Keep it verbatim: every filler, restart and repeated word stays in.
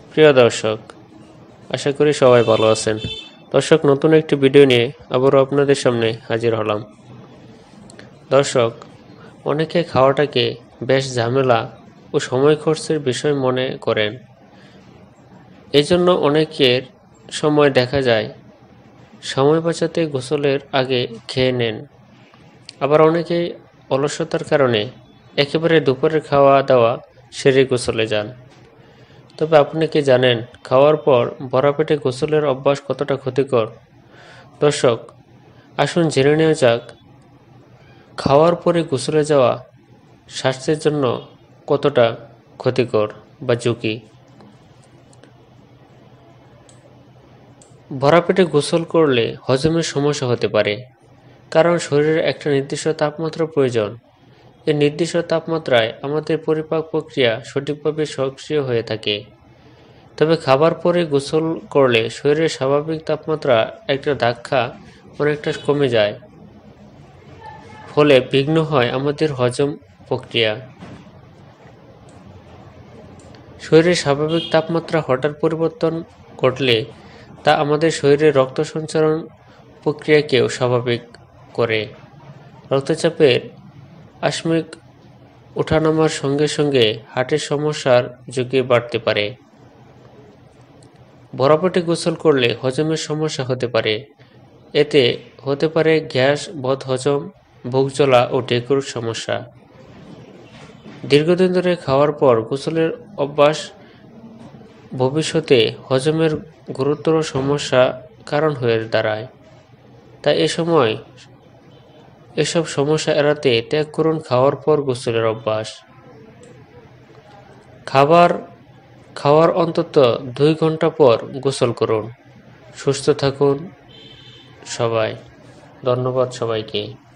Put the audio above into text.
প্রিয় দর্শক, আশা করি সবাই ভালো আছেন। দর্শক, নতুন একটি ভিডিও নিয়ে আবারও আপনাদের সামনে হাজির হলাম। দর্শক, অনেকে খাওয়াটাকে বেশ ঝামেলা ও সময় খরচের বিষয় মনে করেন। এই জন্য অনেকের সময় দেখা যায় সময় বাঁচাতে গোসলের আগে খেয়ে নেন। আবার অনেকেই অলসতার কারণে একেবারে দুপুরের খাওয়া দাওয়া সেরে গোসলে যান। তবে আপনি কি জানেন খাওয়ার পর ভরা পেটে গোসলের অভ্যাস কতটা ক্ষতিকর? দর্শক, আসুন জেনে নেওয়া যাক খাওয়ার পরে গোসলে যাওয়া স্বাস্থ্যের জন্য কতটা ক্ষতিকর বা ঝুঁকি। ভরা পেটে গোসল করলে হজমের সমস্যা হতে পারে, কারণ শরীরের একটা নির্দিষ্ট তাপমাত্রা প্রয়োজন। এই নির্দিষ্ট তাপমাত্রায় আমাদের পরিপাক প্রক্রিয়া সঠিকভাবে সক্রিয় হয়ে থাকে। তবে খাবার পরে গোসল করলে শরীরের স্বাভাবিক তাপমাত্রা একটা ধাক্কা অনেকটা কমে যায়, ফলে বিঘ্ন হয় আমাদের হজম প্রক্রিয়া। শরীরের স্বাভাবিক তাপমাত্রা হঠাৎ পরিবর্তন ঘটলে তা আমাদের শরীরের রক্ত সঞ্চালন প্রক্রিয়াকেও স্বাভাবিক করে। রক্তচাপের আকস্মিক ওঠানামার সঙ্গে সঙ্গে হার্টের সমস্যার ঝুঁকি বাড়তে পারে। ভরা পেটে গোসল করলে হজমের সমস্যা হতে পারে। এতে হতে পারে গ্যাস, বদহজম, বুক জ্বলা ও ডেঙ্গুর সমস্যা। দীর্ঘদিন ধরে খাওয়ার পর গোসলের অভ্যাস ভবিষ্যতে হজমের গুরুতর সমস্যা কারণ হয়ে দাঁড়ায়। তাই এ সময় এসব সমস্যা এড়াতে ত্যাগ করুন খাওয়ার পর গোসলের অভ্যাস। খাবার খাওয়ার অন্তত দুই ঘন্টা পর গোসল করুন। সুস্থ থাকুন সবাই। ধন্যবাদ সবাইকে।